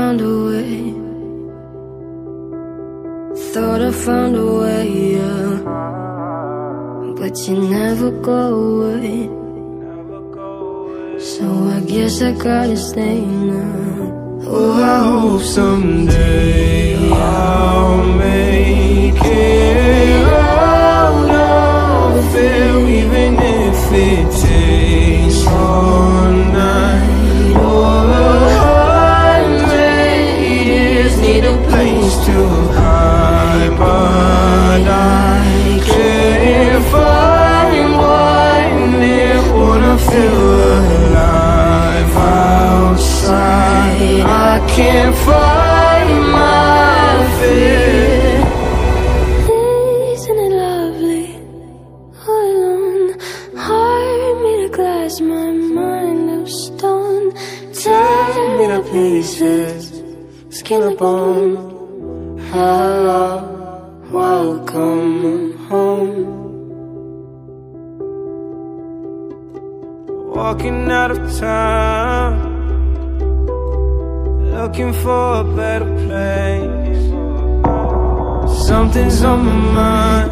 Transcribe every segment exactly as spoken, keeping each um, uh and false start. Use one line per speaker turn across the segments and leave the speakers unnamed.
found a way. Thought I found a way, yeah. But you never go away. So I guess I gotta stay now. Oh, I hope someday I'll make it out of it, even if it takes all night or a hundred years. Need a place to hide, but I couldn't find one that wanna feel alive outside. I can't find my fear. Isn't it lovely? All alone, heart made of glass, my mind of stone. Tear me to pieces, skin and bone. Hello, welcome home. Walking out of town, looking for a better place. Something's on my mind,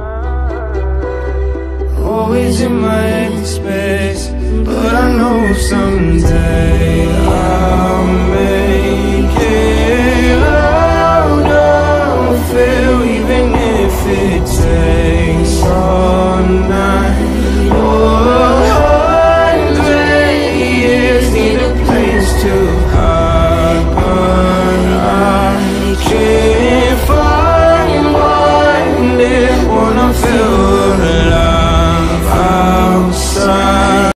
always in my head space. But I know someday I'll make it out of it, even if it takes all